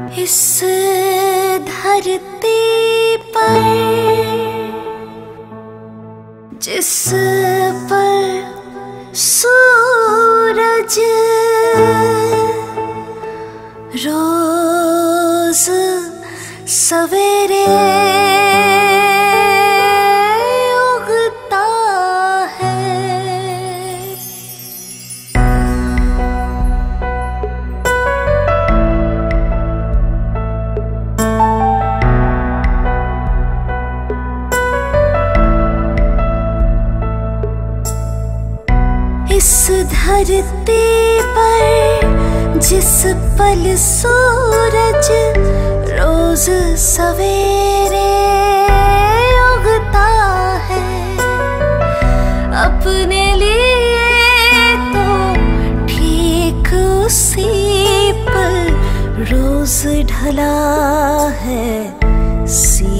इस धरती पर जिस पर सूरज रोज सवेरे उगता है। इस धरती पर जिस पल सूरज रोज सवेरे उगता है, अपने लिए तो ठीक उसी पल रोज ढला है।